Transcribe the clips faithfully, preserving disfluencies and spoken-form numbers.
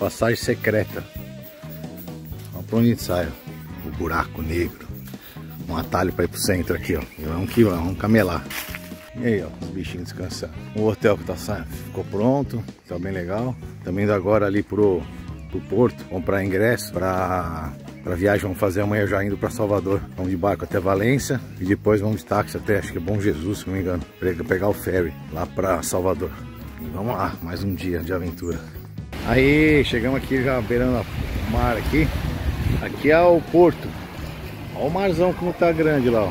Passagem secreta. Olha pra onde a gente sai, ó. O buraco negro. Um atalho para ir pro centro aqui, ó. Vamos que vamos, vamos camelar. E aí, ó, os bichinhos descansando. O hotel que tá saindo ficou pronto, tá bem legal. Também indo agora ali pro, pro porto, comprar ingresso pra, pra viagem. Vamos fazer amanhã já indo pra Salvador. Vamos de barco até Valência e depois vamos de táxi até, acho que é Bom Jesus, se não me engano. Pegar o ferry lá pra Salvador. E vamos lá, mais um dia de aventura. Aí, chegamos aqui já beirando o mar aqui. Aqui é o porto. Olha o marzão como tá grande lá, ó.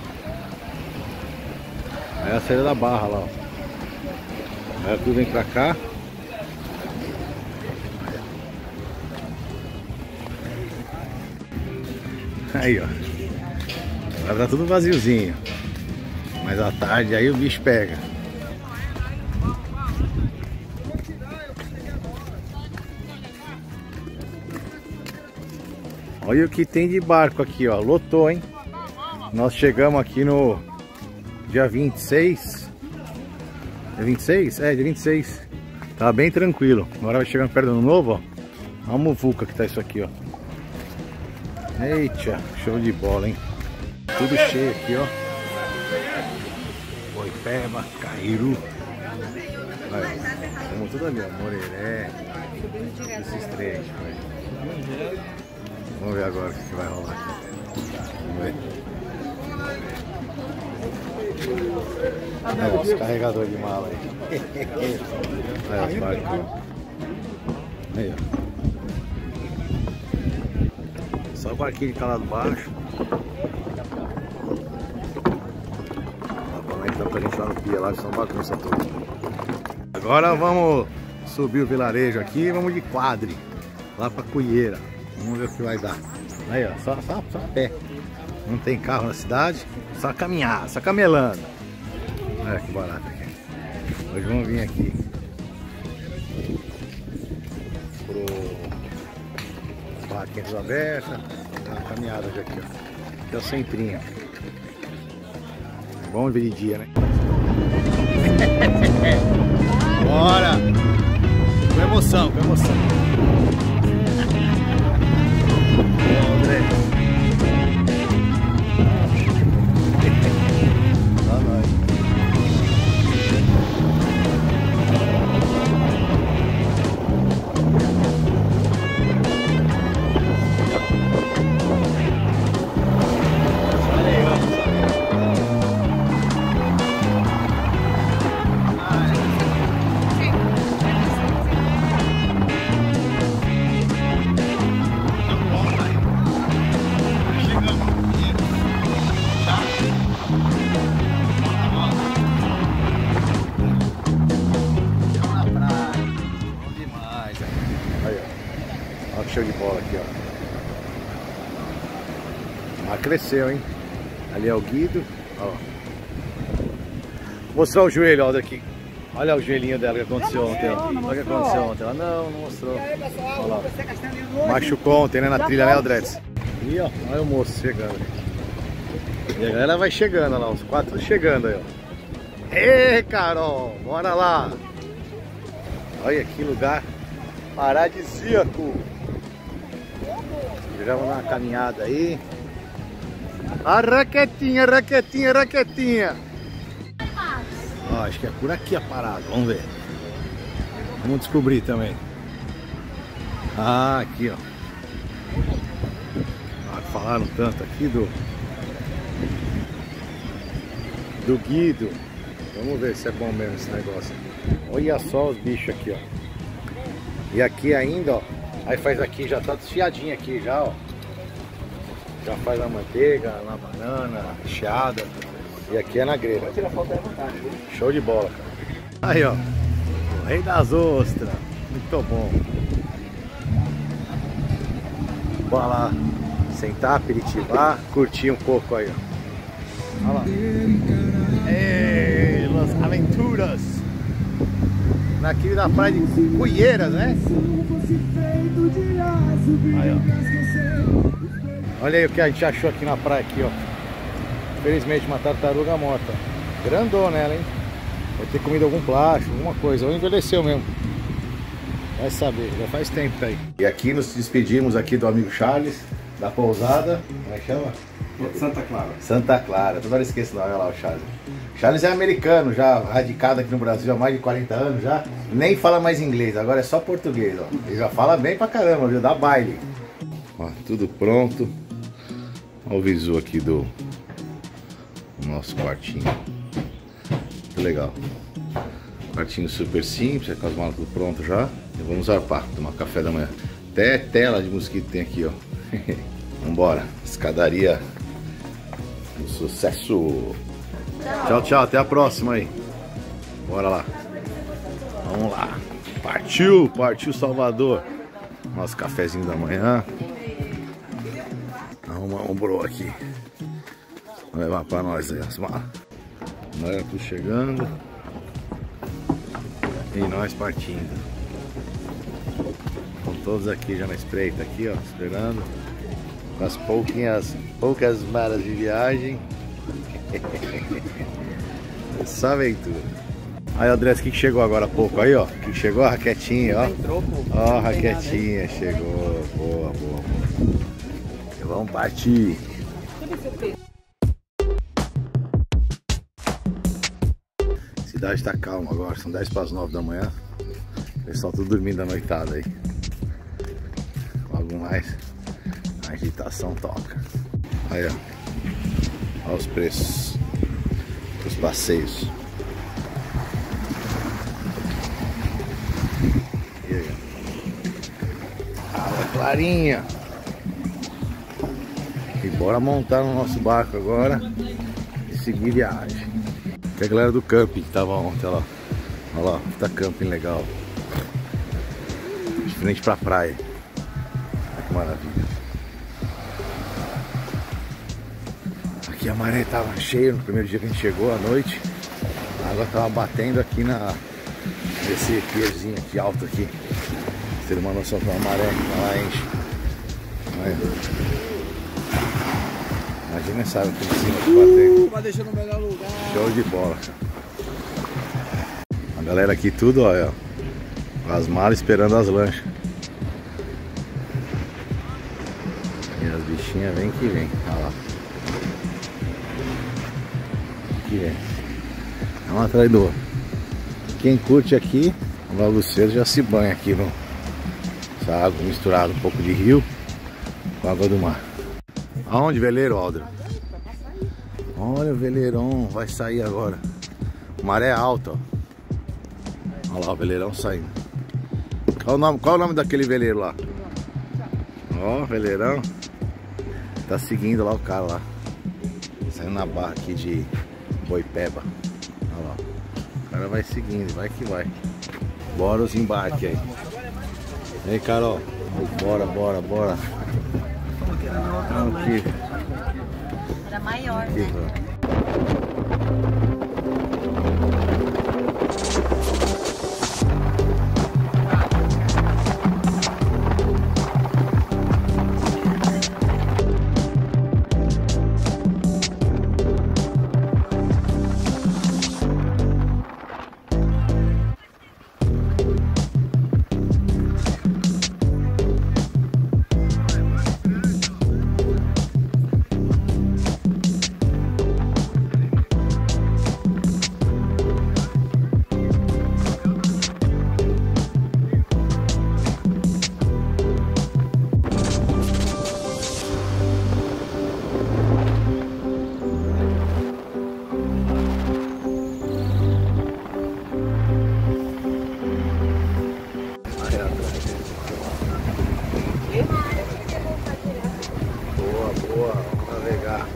Aí a saída da barra lá, ó. Aí tudo vem pra cá. Aí, ó. Agora tá tudo vaziozinho. Mas à tarde aí o bicho pega. Olha o que tem de barco aqui, ó. Lotou, hein? Nós chegamos aqui no dia vinte e seis. É vinte e seis? É, dia vinte e seis. Tá bem tranquilo. Agora vai chegando perto do ano novo, ó. Olha a muvuca que tá isso aqui, ó. Eita, show de bola, hein? Tudo cheio aqui, ó. Boipeba, Cairu. Aí, estamos tudo ali, ó. Moreré. Esses três, velho. Vamos ver agora o que vai rolar aqui. Vamos ver. Olha os carregadores de mala aí. Olha os barcos. Aí, ó. Só o barquinho de calado baixo. Dá pra gente lá no pia, lá de São Bagunça toda. Agora vamos subir o vilarejo aqui e vamos de quadre. Lá pra Cuieira. Vamos ver o que vai dar. Aí, ó, só, só, só a pé. Não tem carro na cidade, só caminhar, só camelando. Olha que barato aqui. Hoje vamos vir aqui pro Parque da Beça. Uma caminhada hoje aqui, ó. Aqui é o centrinho. Vamos ver de dia, né? Bora! Com emoção, com emoção. André. Lá nós. Show de bola aqui, ó. Mas cresceu, hein? Ali é o Guido, ó. Vou mostrar o joelho, ó, daqui. Olha o joelhinho dela que aconteceu ontem, ó. Olha o que aconteceu ontem. Ela não, não mostrou. Olha lá. Machucou ontem, né? Na trilha, né, Aldretes? E ó, olha o moço chegando. E a galera vai chegando, olha lá. Os quatro chegando aí, ó. Ê, Carol, bora lá. Olha que lugar paradisíaco. Já vamos dar uma caminhada aí. A raquetinha, raquetinha, raquetinha. Ó, acho que é por aqui a parada. Vamos ver. Vamos descobrir também. Ah, aqui, ó. Ah, falaram tanto aqui do do Guido. Vamos ver se é bom mesmo esse negócio. Olha só os bichos aqui, ó. E aqui ainda, ó. Aí faz aqui, já tá desfiadinho aqui já, ó. Já faz a manteiga, na banana, recheada. E aqui é na grelha. Show de bola, cara. Aí, ó. O rei das ostras. Muito bom. Bora lá sentar, aperitivar, curtir um pouco aí, ó. Olha lá. Ei, Las Aventuras. Naquele da praia de Cuieiras, né? Aí, ó. Olha aí o que a gente achou aqui na praia aqui, ó. Infelizmente uma tartaruga morta. Grandona ela, hein? Vai ter comido algum plástico, alguma coisa. Ou envelheceu mesmo. Vai saber, já faz tempo que tá aí. E aqui nos despedimos aqui do amigo Charles, da pousada. Como é que chama? Santa Clara. Santa Clara, toda hora esqueço, não, olha lá o Charles. Charles é americano, já radicado aqui no Brasil há mais de quarenta anos já. Nem fala mais inglês, agora é só português, ó. Ele já fala bem pra caramba, viu? Dá baile. Ó, tudo pronto. Olha o visu aqui do nosso quartinho. Muito legal. Quartinho super simples, com as malas tudo pronto já. E vamos zarpar, tomar café da manhã. Até tela de mosquito tem aqui, ó. Vambora. Escadaria do sucesso. Tchau, tchau. Até a próxima aí. Bora lá. Vamos lá. Partiu, partiu Salvador. Nosso cafezinho da manhã. Arruma um bro aqui. Vou levar pra nós aí as malas. Galera, tudo chegando. E nós partindo. Estão todos aqui já na espreita aqui, ó, esperando. Com as pouquinhas, poucas malas de viagem. Só aventura. Aí, Andrés, o que chegou agora há pouco aí, ó? Que chegou a raquetinha, ó. Ó, a raquetinha chegou. Boa, boa, boa. E vamos partir. A cidade tá calma agora, são dez para as nove da manhã. O pessoal tudo dormindo à noitada aí. Logo mais, a agitação toca. Aí, ó. Olha os preços dos passeios. E aí, ó. Água clarinha. E bora montar no nosso barco agora e seguir viagem. Que a galera do camping que tava ontem, olha lá. Olha lá, tá camping legal. De frente pra praia. Olha que maravilha. Aqui a maré tava cheia no primeiro dia que a gente chegou à noite. A água tava batendo aqui na nesse pierzinho aqui alto aqui. Você tem uma noção que a maré ela enche. Olha. Imagina essa água aqui em cima que batendo. Vai deixar no melhor lugar. Show de bola, cara. A galera aqui tudo, ó, ó. As malas esperando as lanchas. E as bichinhas vem que vem. Olha lá. Que vem. É um atrás do outro. Quem curte aqui, logo cedo já se banha aqui no essa água misturada, um pouco de rio com água do mar. Aonde, veleiro, Aldro? Olha o veleirão, vai sair agora. Maré alta, ó. Olha lá o veleirão saindo. Qual o nome, qual o nome daquele veleiro lá? Ó, o veleirão. Tá seguindo lá o cara lá. Saindo na barra aqui de Boipeba. Olha lá. O cara vai seguindo, vai que vai. Bora os embarques aí. E aí, Carol? Bora, bora, bora. Aqui. Era maior, Aqui, né? Boa, boa, vamos navegar.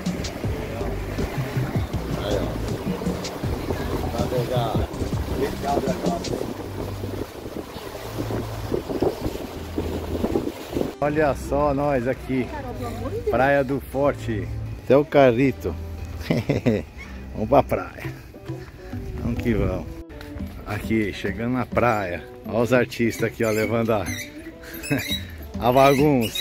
Aí, ó. Navegar. Olha só nós aqui. Praia do Forte. Até o carrito. Vamos pra praia. Vamos que vamos. Aqui, chegando na praia. Olha os artistas aqui, ó, levando a, a bagunça.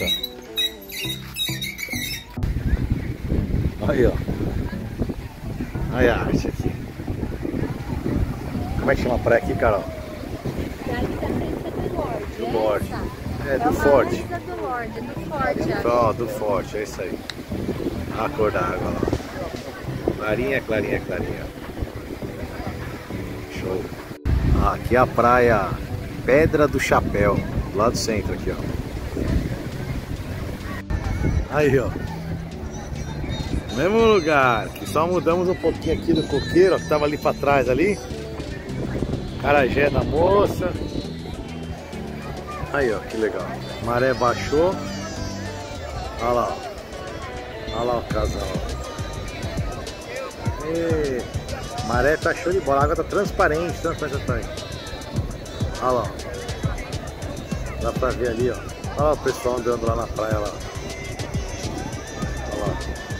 Olha aí, ó. Olha a arte aqui. Como é que chama a praia aqui, Carol? Do Lorde. É, do Forte. É do Lorde, do Forte. Acho. Ó, do Forte, é isso aí. A cor da água lá. Clarinha, clarinha, clarinha. Show. Ah, aqui é a praia Pedra do Chapéu. Lá do centro aqui, ó. Aí, ó. Mesmo lugar, que só mudamos um pouquinho aqui do coqueiro, ó, que tava ali pra trás ali. Carajé da moça. Aí, ó, que legal. Maré baixou. Olha lá, ó. Olha lá o casal. E... Maré tá show de bola. A água tá transparente, transparente, transparente. Olha lá, ó. Dá pra ver ali, ó. Olha o pessoal andando lá na praia lá. Olha lá.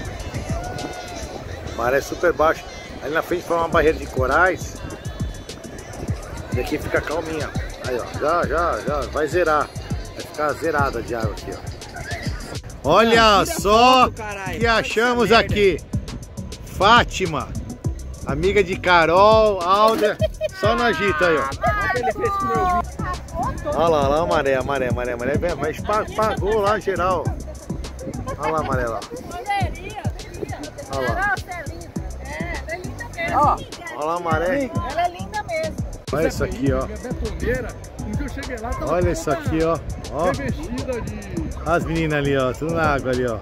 Maré super baixa. Ali na frente foi uma barreira de corais. E aqui fica calminha. Aí, ó. Já, já, já. Vai zerar. Vai ficar zerada de água aqui, ó. Olha só o que achamos aqui. Fátima. Amiga de Carol, Alder. Só no agito aí, ó. Olha lá, olha lá a maré, a maré, a maré, a maré. Mas pagou lá geral. Olha lá a maré lá. Olha lá. Olha lá a maré. Ela é linda mesmo. Olha isso aqui, ó. Olha isso aqui, ó. Ó. As meninas ali, ó. Tudo na água ali, ó.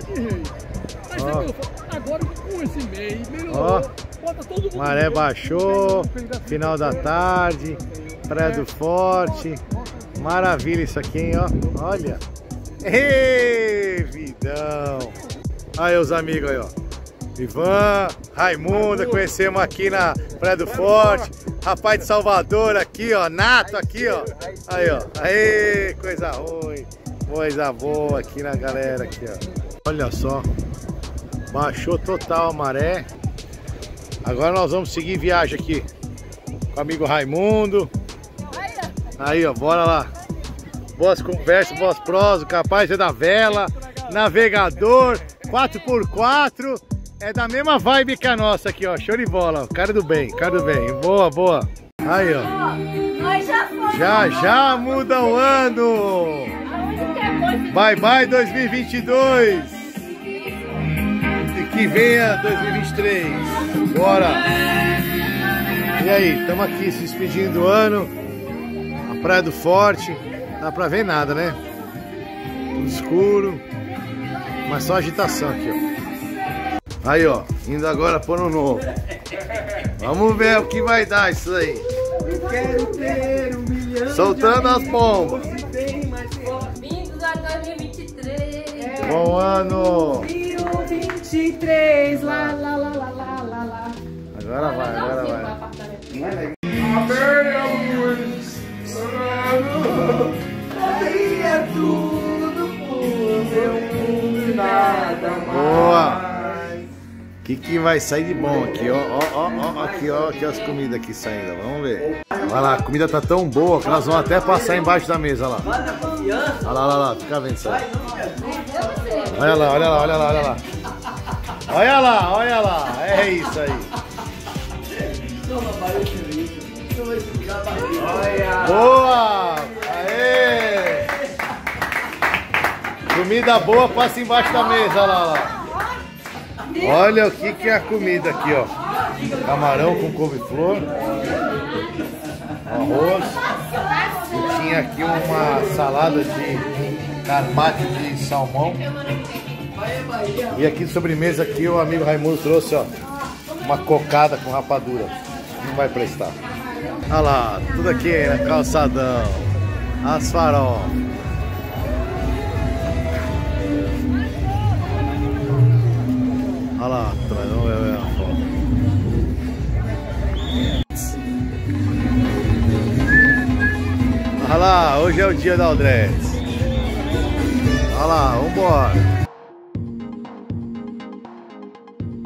Ó. Agora com esse mês, ó. Maré baixou. Final da tarde. Praia do Forte. Maravilha isso aqui, hein, ó. Olha. Ei, vidão. Aí os amigos aí, ó. Ivan, Raimunda, conhecemos aqui na Praia do Forte. Rapaz de Salvador aqui, ó. Nato aqui, ó. Aí, ó. Aê, coisa ruim. Coisa boa aqui na galera aqui, ó. Olha só. Baixou total a maré. Agora nós vamos seguir viagem aqui com o amigo Raimundo. Aí, ó, bora lá. Boas conversas, boas prosas. Capaz é da vela, navegador, quatro por quatro. É da mesma vibe que a nossa aqui, ó. Show de bola, ó. Cara do bem, cara do bem. Boa, boa. Aí, ó. Já, já muda o ano. Bye, bye dois mil e vinte e dois. E que venha dois mil e vinte e três. Bora. E aí, estamos aqui se despedindo do ano. A Praia do Forte. Não dá pra ver nada, né? Tudo escuro. Mas só agitação aqui, ó. Aí, ó, indo agora pro ano novo. Vamos ver o que vai dar isso aí. Eu quero ter um milhão. Soltando as bombas. Bem-vindos a dois mil e vinte e três. Bom ano. vinte e três, lá, lá, lá, lá, lá, lá, lá. Agora vai, agora vai. Daria tudo por meu mundo e nada mais. Boa. O que, que vai sair de bom aqui, ó, ó, ó, ó, aqui, ó, aqui as comidas aqui saindo, vamos ver. Olha lá, a comida tá tão boa que elas vão até passar embaixo da mesa, olha lá. Olha lá, olha lá, fica vendo só. Olha lá, olha lá, olha lá, olha lá. Olha lá, olha lá, é isso aí. Boa! Aê! Comida boa passa embaixo da mesa, olha lá, olha lá. Olha o que que é a comida aqui, ó. Camarão com couve-flor, arroz. E tinha aqui uma salada de carpaccio de salmão. E aqui de sobremesa aqui o amigo Raimundo trouxe, ó, uma cocada com rapadura. Não vai prestar. Olha lá, tudo aqui na calçadão. As farol. Olha lá, vamos ver a foto. Olha lá, hoje é o dia da Aldrete. Olha lá, vambora.